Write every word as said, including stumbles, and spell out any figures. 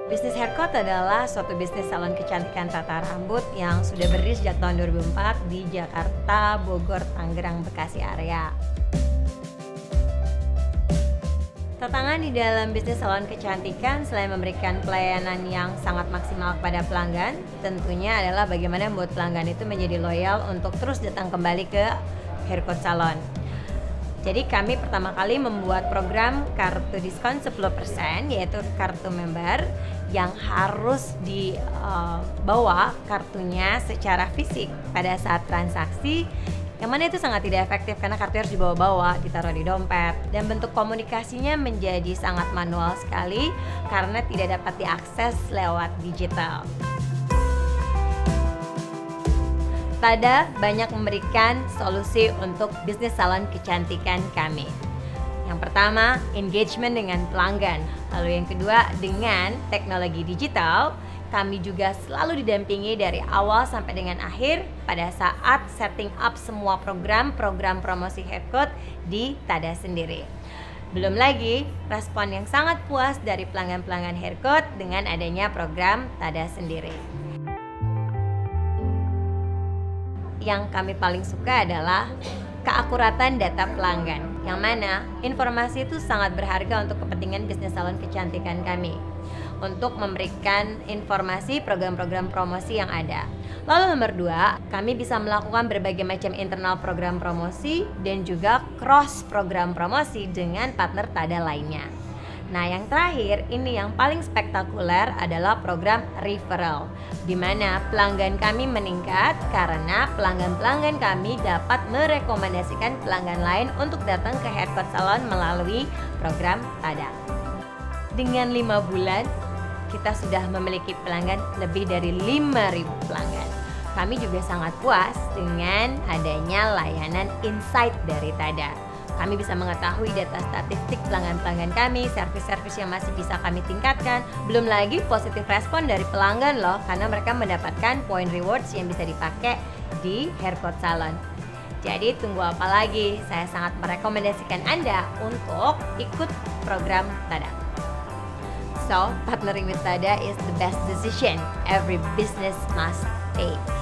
Bisnis Haircut adalah suatu bisnis salon kecantikan tata rambut yang sudah berdiri sejak tahun dua ribu empat di Jakarta, Bogor, Tangerang, Bekasi area. Tantangan di dalam bisnis salon kecantikan selain memberikan pelayanan yang sangat maksimal kepada pelanggan, tentunya adalah bagaimana membuat pelanggan itu menjadi loyal untuk terus datang kembali ke Haircut Salon. Jadi kami pertama kali membuat program kartu diskon sepuluh persen, yaitu kartu member yang harus dibawa kartunya secara fisik pada saat transaksi, yang mana itu sangat tidak efektif karena kartu harus dibawa-bawa, ditaruh di dompet, dan bentuk komunikasinya menjadi sangat manual sekali karena tidak dapat diakses lewat digital. Tada banyak memberikan solusi untuk bisnis salon kecantikan kami. Yang pertama, engagement dengan pelanggan. Lalu yang kedua, dengan teknologi digital, kami juga selalu didampingi dari awal sampai dengan akhir pada saat setting up semua program-program promosi Haircut di Tada sendiri. Belum lagi, respon yang sangat puas dari pelanggan-pelanggan Haircut dengan adanya program Tada sendiri. Yang kami paling suka adalah keakuratan data pelanggan, yang mana informasi itu sangat berharga untuk kepentingan bisnis salon kecantikan kami untuk memberikan informasi program-program promosi yang ada. Lalu nomor dua, kami bisa melakukan berbagai macam internal program promosi dan juga cross program promosi dengan partner Tada lainnya. Nah, yang terakhir, ini yang paling spektakuler adalah program referral, di mana pelanggan kami meningkat karena pelanggan-pelanggan kami dapat merekomendasikan pelanggan lain untuk datang ke Haircut Salon melalui program Tada. Dengan lima bulan, kita sudah memiliki pelanggan lebih dari lima ribu pelanggan. Kami juga sangat puas dengan adanya layanan insight dari Tada. Kami bisa mengetahui data statistik pelanggan-pelanggan kami, servis-servis yang masih bisa kami tingkatkan. Belum lagi positif respon dari pelanggan loh, karena mereka mendapatkan point rewards yang bisa dipakai di Haircut Salon. Jadi tunggu apa lagi? Saya sangat merekomendasikan Anda untuk ikut program Tada. So, partnering with Tada is the best decision every business must take.